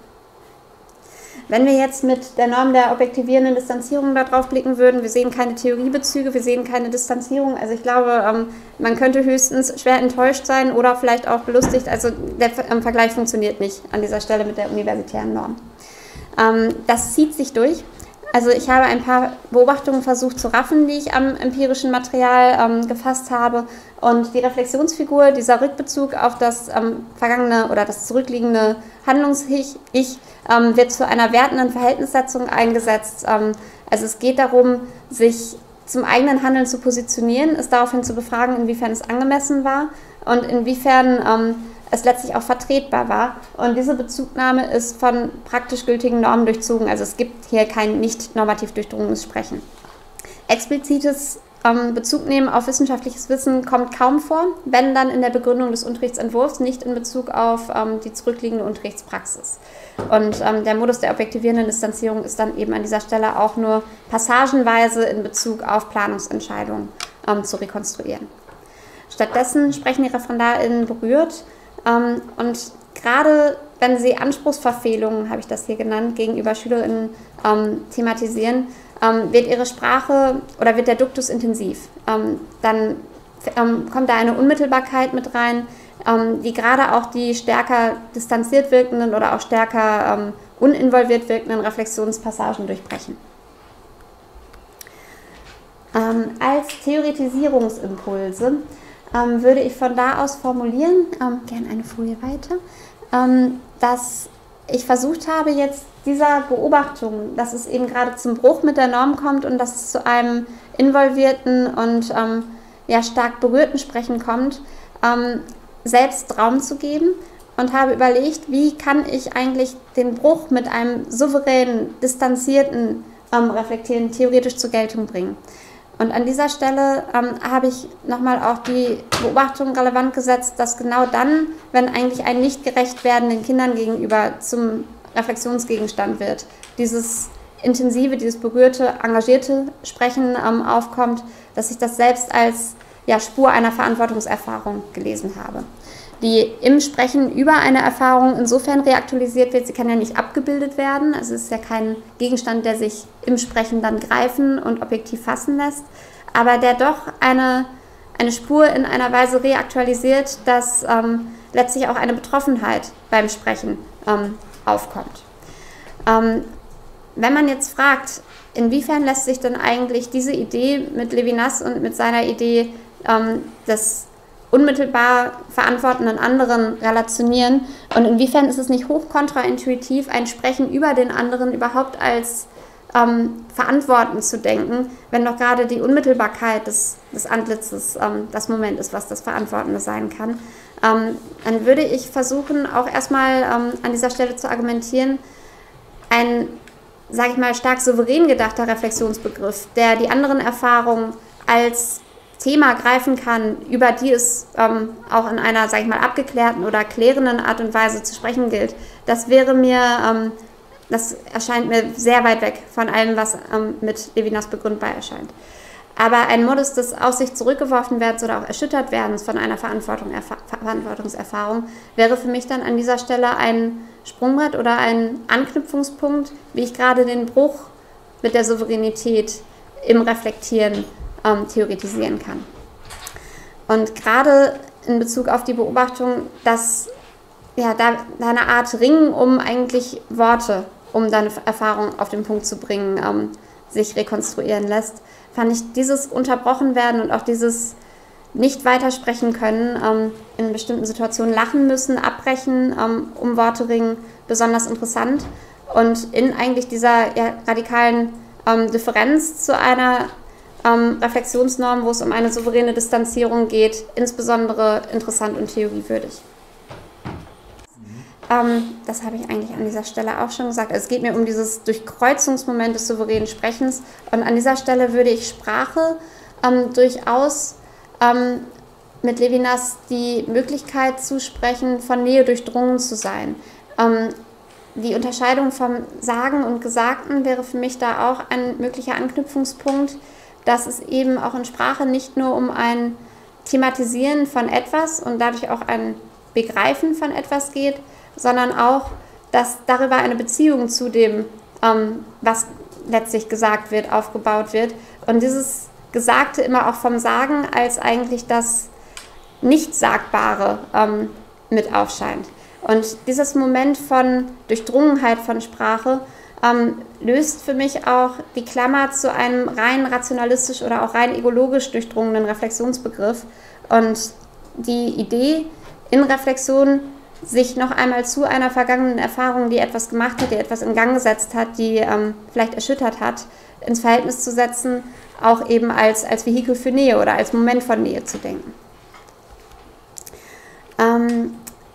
Wenn wir jetzt mit der Norm der objektivierenden Distanzierung da drauf blicken würden, wir sehen keine Theoriebezüge, wir sehen keine Distanzierung. Also ich glaube, ähm, man könnte höchstens schwer enttäuscht sein oder vielleicht auch belustigt. Also der ähm, Vergleich funktioniert nicht an dieser Stelle mit der universitären Norm. Ähm, das zieht sich durch. Also ich habe ein paar Beobachtungen versucht zu raffen, die ich am empirischen Material ähm, gefasst habe. Und die Reflexionsfigur, dieser Rückbezug auf das ähm, vergangene oder das zurückliegende Handlungs-Ich, ich, ähm, wird zu einer wertenden Verhältnissetzung eingesetzt. Ähm, also es geht darum, sich zum eigenen Handeln zu positionieren, es daraufhin zu befragen, inwiefern es angemessen war und inwiefern ähm, es letztlich auch vertretbar war. Und diese Bezugnahme ist von praktisch gültigen Normen durchzogen. Also es gibt hier kein nicht normativ durchdrungenes Sprechen. Explizites ähm, Bezugnehmen auf wissenschaftliches Wissen kommt kaum vor, wenn dann in der Begründung des Unterrichtsentwurfs, nicht in Bezug auf ähm, die zurückliegende Unterrichtspraxis. Und ähm, der Modus der objektivierenden Distanzierung ist dann eben an dieser Stelle auch nur passagenweise in Bezug auf Planungsentscheidungen ähm, zu rekonstruieren. Stattdessen sprechen die ReferendarInnen berührt, Ähm, und gerade wenn sie Anspruchsverfehlungen, habe ich das hier genannt, gegenüber SchülerInnen ähm, thematisieren, ähm, wird ihre Sprache oder wird der Duktus intensiv. Ähm, dann ähm, kommt da eine Unmittelbarkeit mit rein, ähm, die gerade auch die stärker distanziert wirkenden oder auch stärker ähm, uninvolviert wirkenden Reflexionspassagen durchbrechen. Ähm, als Theoretisierungsimpulse Ähm, würde ich von da aus formulieren, ähm, gerne eine Folie weiter, ähm, dass ich versucht habe, jetzt dieser Beobachtung, dass es eben gerade zum Bruch mit der Norm kommt und dass es zu einem involvierten und ähm, ja, stark berührten Sprechen kommt, ähm, selbst Raum zu geben und habe überlegt, wie kann ich eigentlich den Bruch mit einem souveränen, distanzierten ähm, Reflektieren theoretisch zur Geltung bringen. Und an dieser Stelle ähm, habe ich nochmal auch die Beobachtung relevant gesetzt, dass genau dann, wenn eigentlich ein nicht gerecht werdenden Kindern gegenüber zum Reflexionsgegenstand wird, dieses intensive, dieses berührte, engagierte Sprechen ähm, aufkommt, dass ich das selbst als ja, Spur einer Verantwortungserfahrung gelesen habe, die im Sprechen über eine Erfahrung insofern reaktualisiert wird, sie kann ja nicht abgebildet werden, also es ist ja kein Gegenstand, der sich im Sprechen dann greifen und objektiv fassen lässt, aber der doch eine, eine Spur in einer Weise reaktualisiert, dass ähm, letztlich auch eine Betroffenheit beim Sprechen ähm, aufkommt. Ähm, wenn man jetzt fragt, inwiefern lässt sich denn eigentlich diese Idee mit Levinas und mit seiner Idee ähm, des unmittelbar verantwortenden anderen relationieren und inwiefern ist es nicht hochkontraintuitiv, ein Sprechen über den anderen überhaupt als ähm, verantwortend zu denken, wenn doch gerade die Unmittelbarkeit des, des Antlitzes ähm, das Moment ist, was das Verantwortende sein kann, ähm, dann würde ich versuchen, auch erstmal ähm, an dieser Stelle zu argumentieren, ein, sage ich mal, stark souverän gedachter Reflexionsbegriff, der die anderen Erfahrungen als Thema greifen kann, über die es ähm, auch in einer, sage ich mal, abgeklärten oder klärenden Art und Weise zu sprechen gilt. Das wäre mir ähm, das erscheint mir sehr weit weg von allem, was ähm, mit Levinas begründbar erscheint. Aber ein Modus des auf sich zurückgeworfen werdens oder auch erschüttert werdens von einer Verantwortung, Verantwortungserfahrung wäre für mich dann an dieser Stelle ein Sprungbrett oder ein Anknüpfungspunkt, wie ich gerade den Bruch mit der Souveränität im Reflektieren ähm, theoretisieren kann. Und gerade in Bezug auf die Beobachtung, dass ja, da, da eine Art Ringen um eigentlich Worte, um deine Erfahrung auf den Punkt zu bringen, ähm, sich rekonstruieren lässt, fand ich dieses unterbrochen werden und auch dieses nicht weitersprechen können, ähm, in bestimmten Situationen lachen müssen, abbrechen, ähm, um Worte ringen, besonders interessant. Und in eigentlich dieser ja, radikalen ähm, Differenz zu einer ähm, Reflexionsnorm, wo es um eine souveräne Distanzierung geht, insbesondere interessant und theoriewürdig. Ähm, das habe ich eigentlich an dieser Stelle auch schon gesagt. Also es geht mir um dieses Durchkreuzungsmoment des souveränen Sprechens. Und an dieser Stelle würde ich Sprache ähm, durchaus ähm, mit Levinas die Möglichkeit zusprechen, von Nähe durchdrungen zu sein. Ähm, die Unterscheidung vom Sagen und Gesagten wäre für mich da auch ein möglicher Anknüpfungspunkt, dass es eben auch in Sprache nicht nur um ein Thematisieren von etwas und dadurch auch ein Begreifen von etwas geht, sondern auch, dass darüber eine Beziehung zu dem, ähm, was letztlich gesagt wird, aufgebaut wird. Und dieses Gesagte immer auch vom Sagen als eigentlich das Nichtsagbare ähm, mit aufscheint. Und dieses Moment von Durchdrungenheit von Sprache ähm, löst für mich auch die Klammer zu einem rein rationalistisch oder auch rein egologisch durchdrungenen Reflexionsbegriff. Und die Idee in Reflexion, sich noch einmal zu einer vergangenen Erfahrung, die etwas gemacht hat, die etwas in Gang gesetzt hat, die ähm, vielleicht erschüttert hat, ins Verhältnis zu setzen, auch eben als, als Vehikel für Nähe oder als Moment von Nähe zu denken. Ähm,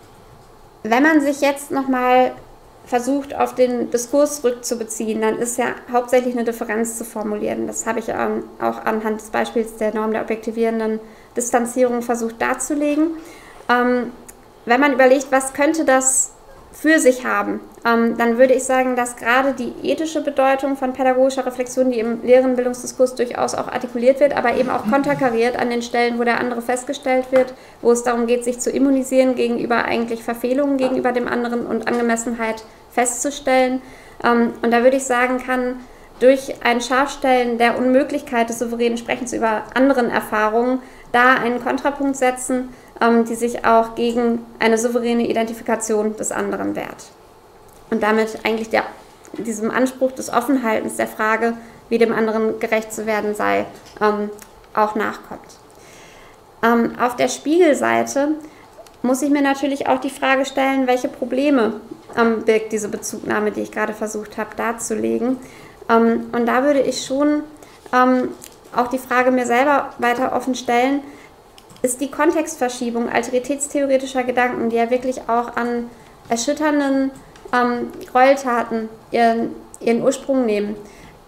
wenn man sich jetzt nochmal versucht, auf den Diskurs rückzubeziehen, dann ist ja hauptsächlich eine Differenz zu formulieren. Das habe ich ähm, auch anhand des Beispiels der Norm der objektivierenden Distanzierung versucht darzulegen. Ähm, Wenn man überlegt, was könnte das für sich haben, ähm, dann würde ich sagen, dass gerade die ethische Bedeutung von pädagogischer Reflexion, die im leeren Bildungsdiskurs durchaus auch artikuliert wird, aber eben auch konterkariert an den Stellen, wo der andere festgestellt wird, wo es darum geht, sich zu immunisieren gegenüber eigentlich Verfehlungen gegenüber dem anderen und Angemessenheit festzustellen. Ähm, und da würde ich sagen, kann durch ein Scharfstellen der Unmöglichkeit des souveränen Sprechens über anderen Erfahrungen da einen Kontrapunkt setzen, die sich auch gegen eine souveräne Identifikation des anderen wehrt. Und damit eigentlich der, diesem Anspruch des Offenhaltens der Frage, wie dem anderen gerecht zu werden sei, ähm, auch nachkommt. Ähm, auf der Spiegelseite muss ich mir natürlich auch die Frage stellen, welche Probleme ähm, birgt diese Bezugnahme, die ich gerade versucht habe darzulegen. Ähm, und da würde ich schon ähm, auch die Frage mir selber weiter offen stellen, ist die Kontextverschiebung alteritätstheoretischer Gedanken, die ja wirklich auch an erschütternden ähm, Gräueltaten ihren, ihren Ursprung nehmen,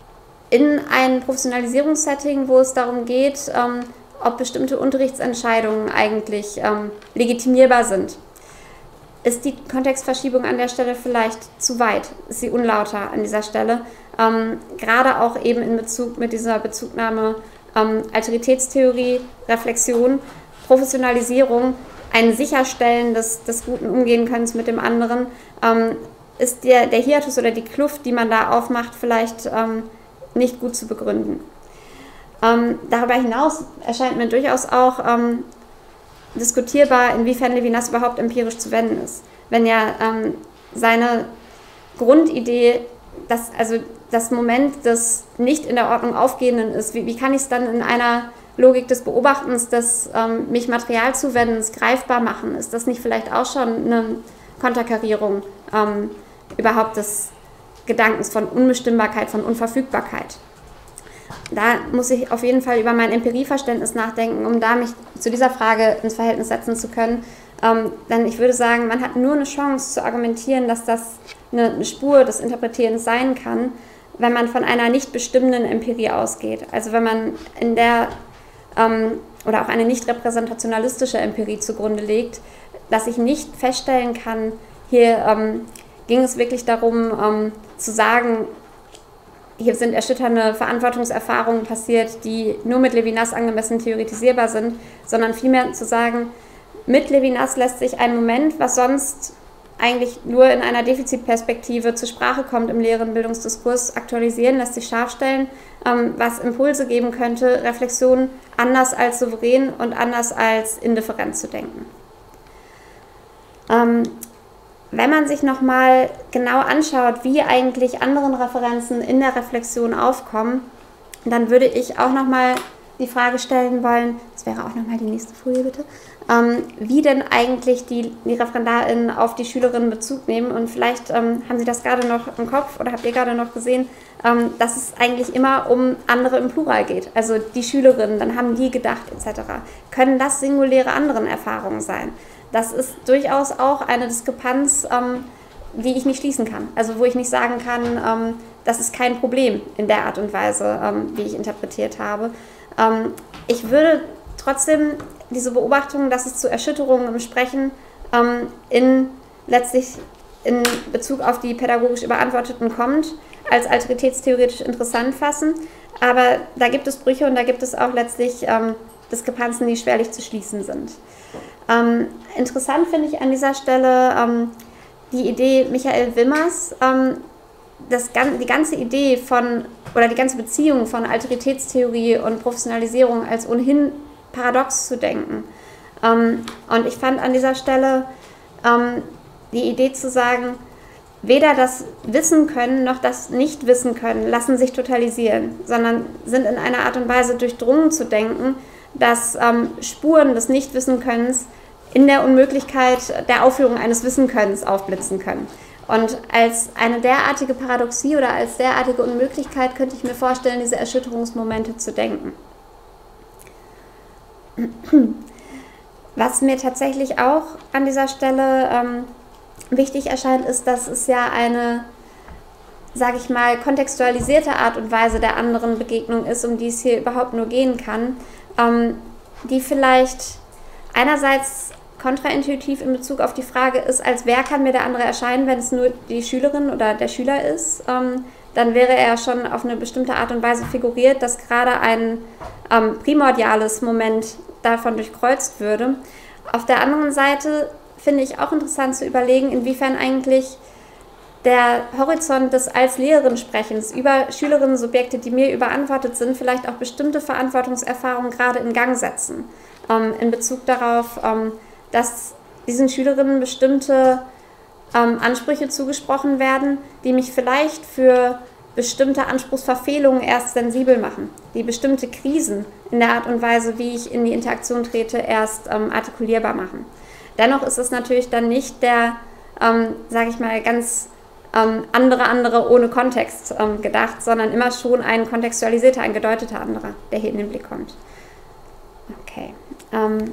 in ein Professionalisierungssetting, wo es darum geht, ähm, ob bestimmte Unterrichtsentscheidungen eigentlich ähm, legitimierbar sind. Ist die Kontextverschiebung an der Stelle vielleicht zu weit? Ist sie unlauter an dieser Stelle? Ähm, gerade auch eben in Bezug mit dieser Bezugnahme ähm, Alteritätstheorie, Reflexion, Professionalisierung, ein Sicherstellen des, des guten Umgehenkönnens mit dem anderen, ähm, ist der, der Hiatus oder die Kluft, die man da aufmacht, vielleicht ähm, nicht gut zu begründen. Ähm, darüber hinaus erscheint mir durchaus auch ähm, diskutierbar, inwiefern Levinas überhaupt empirisch zu wenden ist. Wenn ja ähm, seine Grundidee, dass also das Moment des nicht in der Ordnung Aufgehenden ist, wie, wie kann ich es dann in einer Logik des Beobachtens, des ähm, mich Materialzuwendens greifbar machen? Ist das nicht vielleicht auch schon eine Konterkarierung ähm, überhaupt des Gedankens von Unbestimmbarkeit, von Unverfügbarkeit? Da muss ich auf jeden Fall über mein Empirieverständnis nachdenken, um da mich zu dieser Frage ins Verhältnis setzen zu können. Ähm, denn ich würde sagen, man hat nur eine Chance zu argumentieren, dass das eine, eine Spur des Interpretierens sein kann, wenn man von einer nicht bestimmenden Empirie ausgeht. Also wenn man in der, ähm, oder auch eine nicht repräsentationalistische Empirie zugrunde legt, dass ich nicht feststellen kann, hier ähm, ging es wirklich darum, ähm, zu sagen, hier sind erschütternde Verantwortungserfahrungen passiert, die nur mit Levinas angemessen theoretisierbar sind, sondern vielmehr zu sagen, mit Levinas lässt sich ein Moment, was sonst eigentlich nur in einer Defizitperspektive zur Sprache kommt im leeren Bildungsdiskurs, aktualisieren, lässt sich scharf stellen, ähm, was Impulse geben könnte, Reflexion anders als souverän und anders als indifferent zu denken. Ähm, wenn man sich nochmal genau anschaut, wie eigentlich anderen Referenzen in der Reflexion aufkommen, dann würde ich auch nochmal die Frage stellen wollen, das wäre auch nochmal die nächste Folie bitte, ähm, wie denn eigentlich die, die ReferendarInnen auf die Schülerinnen Bezug nehmen, und vielleicht ähm, haben Sie das gerade noch im Kopf oder habt ihr gerade noch gesehen, ähm, dass es eigentlich immer um andere im Plural geht, also die Schülerinnen, dann haben die gedacht et cetera. Können das singuläre anderen Erfahrungen sein? Das ist durchaus auch eine Diskrepanz, ähm, die ich nicht schließen kann, also wo ich nicht sagen kann, ähm, das ist kein Problem in der Art und Weise, ähm, wie ich interpretiert habe. Ähm, ich würde trotzdem diese Beobachtung, dass es zu Erschütterungen im Sprechen ähm, in letztlich in Bezug auf die pädagogisch Überantworteten kommt, als alteritätstheoretisch interessant fassen. Aber da gibt es Brüche und da gibt es auch letztlich ähm, Diskrepanzen, die schwerlich zu schließen sind. Ähm, interessant finde ich an dieser Stelle ähm, die Idee Michael Wimmers, ähm, das, die ganze Idee von, oder die ganze Beziehung von Alteritätstheorie und Professionalisierung als ohnehin paradox zu denken. Ähm, und ich fand an dieser Stelle ähm, die Idee zu sagen, weder das Wissen können noch das Nicht-Wissen können lassen sich totalisieren, sondern sind in einer Art und Weise durchdrungen zu denken, dass ähm, Spuren des Nichtwissenkönnens in der Unmöglichkeit der Aufführung eines Wissenkönnens aufblitzen können. Und als eine derartige Paradoxie oder als derartige Unmöglichkeit könnte ich mir vorstellen, diese Erschütterungsmomente zu denken. Was mir tatsächlich auch an dieser Stelle ähm, wichtig erscheint, ist, dass es ja eine, sage ich mal, kontextualisierte Art und Weise der anderen Begegnung ist, um die es hier überhaupt nur gehen kann, ähm, die vielleicht einerseits kontraintuitiv in Bezug auf die Frage ist, als wer kann mir der andere erscheinen, wenn es nur die Schülerin oder der Schüler ist, ähm, dann wäre er schon auf eine bestimmte Art und Weise figuriert, dass gerade ein ähm, primordiales Moment davon durchkreuzt würde. Auf der anderen Seite finde ich auch interessant zu überlegen, inwiefern eigentlich der Horizont des als Lehrerin-Sprechens über Schülerinnen-Subjekte, die mir überantwortet sind, vielleicht auch bestimmte Verantwortungserfahrungen gerade in Gang setzen, ähm, in Bezug darauf, ähm, dass diesen Schülerinnen bestimmte ähm, Ansprüche zugesprochen werden, die mich vielleicht für bestimmte Anspruchsverfehlungen erst sensibel machen, die bestimmte Krisen in der Art und Weise, wie ich in die Interaktion trete, erst ähm, artikulierbar machen. Dennoch ist es natürlich dann nicht der, ähm, sage ich mal, ganz ähm, andere andere ohne Kontext ähm, gedacht, sondern immer schon ein kontextualisierter, ein gedeuteter anderer, der hier in den Blick kommt. Okay. Ähm,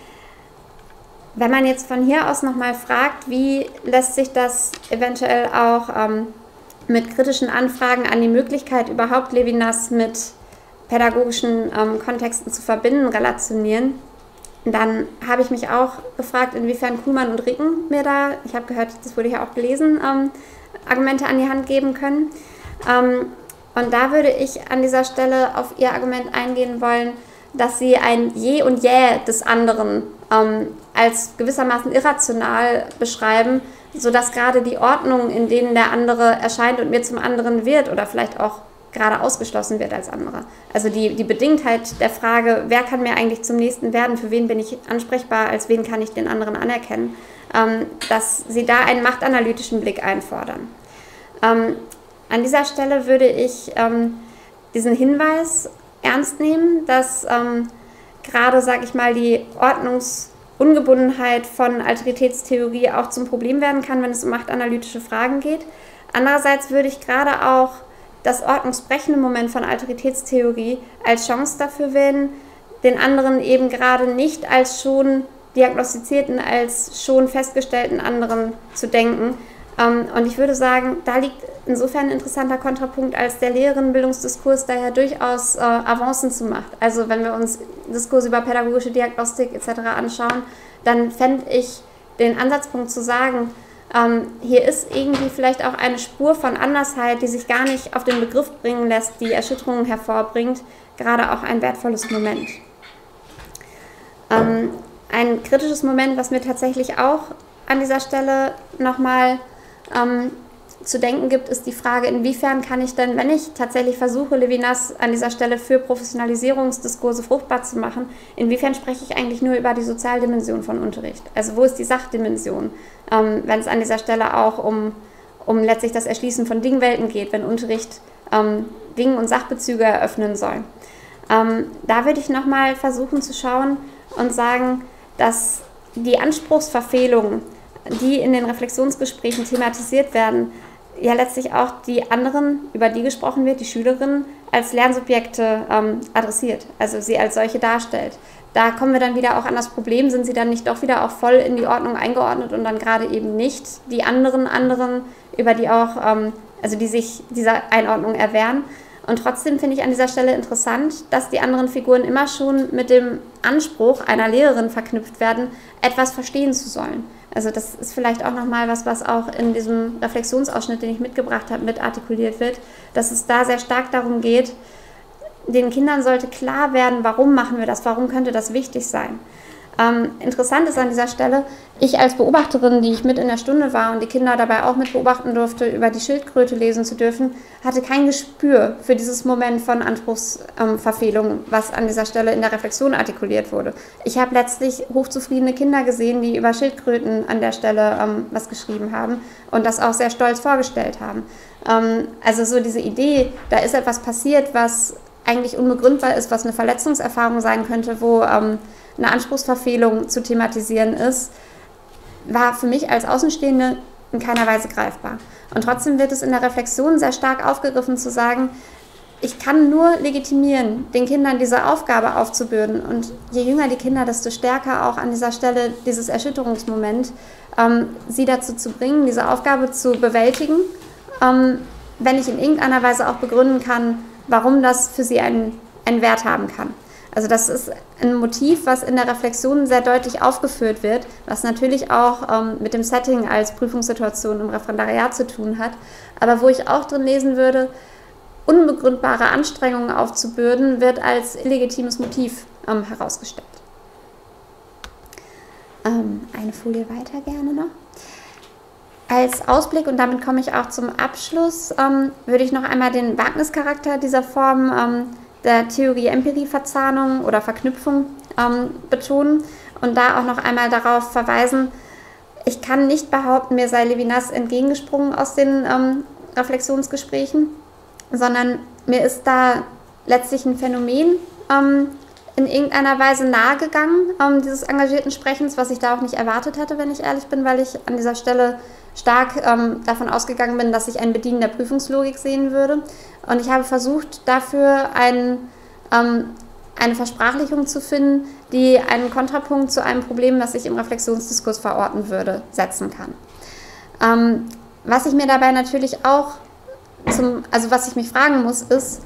Wenn man jetzt von hier aus nochmal fragt, wie lässt sich das eventuell auch ähm, mit kritischen Anfragen an die Möglichkeit, überhaupt Levinas mit pädagogischen ähm, Kontexten zu verbinden, relationieren, dann habe ich mich auch gefragt, inwiefern Kuhlmann und Ricken mir da, ich habe gehört, das wurde ja auch gelesen, ähm, Argumente an die Hand geben können. Ähm, und da würde ich an dieser Stelle auf ihr Argument eingehen wollen, dass sie ein Je und Jäh des anderen ähm, als gewissermaßen irrational beschreiben, sodass gerade die Ordnung, in denen der andere erscheint und mir zum anderen wird oder vielleicht auch gerade ausgeschlossen wird als andere. Also die, die Bedingtheit der Frage, wer kann mir eigentlich zum Nächsten werden, für wen bin ich ansprechbar, als wen kann ich den anderen anerkennen, ähm, dass sie da einen machtanalytischen Blick einfordern. Ähm, an dieser Stelle würde ich ähm, diesen Hinweis ernst nehmen, dass ähm, gerade, sage ich mal, die Ordnungsungebundenheit von Alteritätstheorie auch zum Problem werden kann, wenn es um machtanalytische Fragen geht. Andererseits würde ich gerade auch das ordnungsbrechende Moment von Alteritätstheorie als Chance dafür wählen, den anderen eben gerade nicht als schon diagnostizierten, als schon festgestellten anderen zu denken. Und ich würde sagen, da liegt insofern ein interessanter Kontrapunkt, als der Lehrerinnenbildungsdiskurs da ja durchaus äh, Avancen zu macht. Also wenn wir uns Diskurse über pädagogische Diagnostik et cetera anschauen, dann fände ich den Ansatzpunkt zu sagen, ähm, hier ist irgendwie vielleicht auch eine Spur von Andersheit, die sich gar nicht auf den Begriff bringen lässt, die Erschütterungen hervorbringt, gerade auch ein wertvolles Moment. Ähm, ein kritisches Moment, was mir tatsächlich auch an dieser Stelle nochmal ähm, zu denken gibt, ist die Frage, inwiefern kann ich denn, wenn ich tatsächlich versuche, Levinas an dieser Stelle für Professionalisierungsdiskurse fruchtbar zu machen, inwiefern spreche ich eigentlich nur über die Sozialdimension von Unterricht? Also wo ist die Sachdimension, ähm, wenn es an dieser Stelle auch um, um letztlich das Erschließen von Dingwelten geht, wenn Unterricht ähm, Ding- und Sachbezüge eröffnen soll? Ähm, da würde ich nochmal versuchen zu schauen und sagen, dass die Anspruchsverfehlungen, die in den Reflexionsgesprächen thematisiert werden, ja letztlich auch die anderen, über die gesprochen wird, die Schülerinnen, als Lernsubjekte ähm, adressiert, also sie als solche darstellt. Da kommen wir dann wieder auch an das Problem, sind sie dann nicht doch wieder auch voll in die Ordnung eingeordnet und dann gerade eben nicht die anderen anderen, über die auch, ähm, also die sich dieser Einordnung erwehren. Und trotzdem finde ich an dieser Stelle interessant, dass die anderen Figuren immer schon mit dem Anspruch einer Lehrerin verknüpft werden, etwas verstehen zu sollen. Also das ist vielleicht auch nochmal was, was auch in diesem Reflexionsausschnitt, den ich mitgebracht habe, mit artikuliert wird, dass es da sehr stark darum geht, den Kindern sollte klar werden, warum machen wir das, warum könnte das wichtig sein. Ähm, interessant ist an dieser Stelle, ich als Beobachterin, die ich mit in der Stunde war und die Kinder dabei auch mit beobachten durfte, über die Schildkröte lesen zu dürfen, hatte kein Gespür für dieses Moment von Anspruchsverfehlung, ähm, was an dieser Stelle in der Reflexion artikuliert wurde. Ich habe letztlich hochzufriedene Kinder gesehen, die über Schildkröten an der Stelle ähm, was geschrieben haben und das auch sehr stolz vorgestellt haben. Ähm, also so diese Idee, da ist etwas passiert, was eigentlich unbegründbar ist, was eine Verletzungserfahrung sein könnte, wo ähm, eine Anspruchsverfehlung zu thematisieren ist, war für mich als Außenstehende in keiner Weise greifbar. Und trotzdem wird es in der Reflexion sehr stark aufgegriffen zu sagen, ich kann nur legitimieren, den Kindern diese Aufgabe aufzubürden. Und je jünger die Kinder, desto stärker auch an dieser Stelle dieses Erschütterungsmoment, ähm, sie dazu zu bringen, diese Aufgabe zu bewältigen, ähm, wenn ich in irgendeiner Weise auch begründen kann, warum das für sie einen, einen Wert haben kann. Also das ist ein Motiv, was in der Reflexion sehr deutlich aufgeführt wird, was natürlich auch ähm, mit dem Setting als Prüfungssituation im Referendariat zu tun hat, aber wo ich auch drin lesen würde, unbegründbare Anstrengungen aufzubürden, wird als illegitimes Motiv ähm, herausgestellt. Ähm, eine Folie weiter gerne noch. Als Ausblick, und damit komme ich auch zum Abschluss, ähm, würde ich noch einmal den Wagnischarakter dieser Form ähm, der Theorie-Empirie-Verzahnung oder Verknüpfung ähm, betonen und da auch noch einmal darauf verweisen, ich kann nicht behaupten, mir sei Levinas entgegengesprungen aus den ähm, Reflexionsgesprächen, sondern mir ist da letztlich ein Phänomen ähm, in irgendeiner Weise nahegegangen, ähm, dieses engagierten Sprechens, was ich da auch nicht erwartet hatte, wenn ich ehrlich bin, weil ich an dieser Stelle stark ähm, davon ausgegangen bin, dass ich ein Bedienen der Prüfungslogik sehen würde. Und ich habe versucht, dafür ein, ähm, eine Versprachlichung zu finden, die einen Kontrapunkt zu einem Problem, das ich im Reflexionsdiskurs verorten würde, setzen kann. Ähm, was ich mir dabei natürlich auch, zum, also was ich mich fragen muss, ist,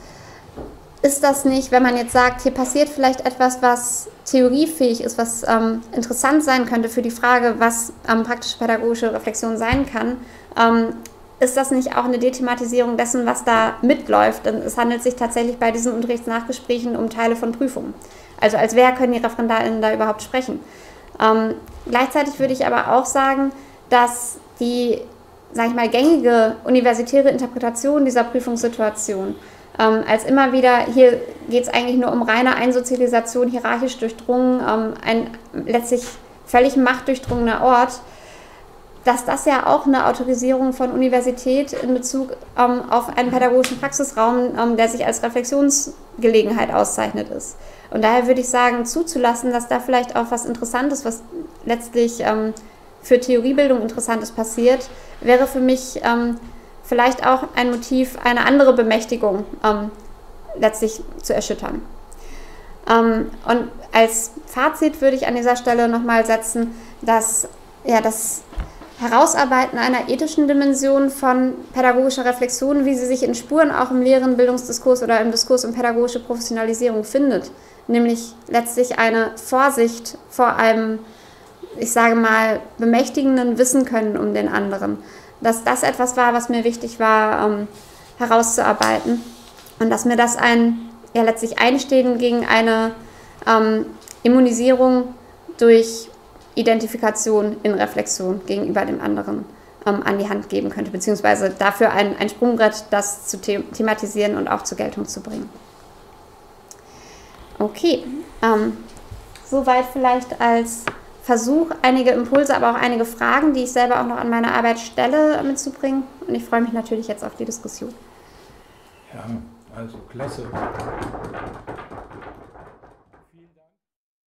ist das nicht, wenn man jetzt sagt, hier passiert vielleicht etwas, was theoriefähig ist, was ähm, interessant sein könnte für die Frage, was ähm, praktisch-pädagogische Reflexion sein kann, ähm, ist das nicht auch eine Dethematisierung dessen, was da mitläuft? Denn es handelt sich tatsächlich bei diesen Unterrichtsnachgesprächen um Teile von Prüfungen. Also als wer können die ReferendarInnen da überhaupt sprechen? Ähm, gleichzeitig würde ich aber auch sagen, dass die, sage ich mal, gängige universitäre Interpretation dieser Prüfungssituation Ähm, als immer wieder, hier geht es eigentlich nur um reine Einsozialisation, hierarchisch durchdrungen, ähm, ein letztlich völlig machtdurchdrungener Ort, dass das ja auch eine Autorisierung von Universität in Bezug ähm, auf einen pädagogischen Praxisraum, ähm, der sich als Reflexionsgelegenheit auszeichnet ist. Und daher würde ich sagen, zuzulassen, dass da vielleicht auch was Interessantes, was letztlich ähm, für Theoriebildung Interessantes passiert, wäre für mich ähm, vielleicht auch ein Motiv, eine andere Bemächtigung ähm, letztlich zu erschüttern. Ähm, und als Fazit würde ich an dieser Stelle nochmal setzen, dass ja, das Herausarbeiten einer ethischen Dimension von pädagogischer Reflexion, wie sie sich in Spuren auch im Lehren-, Bildungsdiskurs oder im Diskurs um pädagogische Professionalisierung findet, nämlich letztlich eine Vorsicht vor einem ich sage mal, bemächtigenden Wissen können um den anderen. Dass das etwas war, was mir wichtig war, ähm, herauszuarbeiten. Und dass mir das ein, ja letztlich Einstehen gegen eine ähm, Immunisierung durch Identifikation in Reflexion gegenüber dem anderen ähm, an die Hand geben könnte, beziehungsweise dafür ein, ein Sprungbrett, das zu the- thematisieren und auch zur Geltung zu bringen. Okay, ähm, soweit vielleicht als Versuch, einige Impulse, aber auch einige Fragen, die ich selber auch noch an meine Arbeit stelle, mitzubringen. Und ich freue mich natürlich jetzt auf die Diskussion. Ja, also klasse.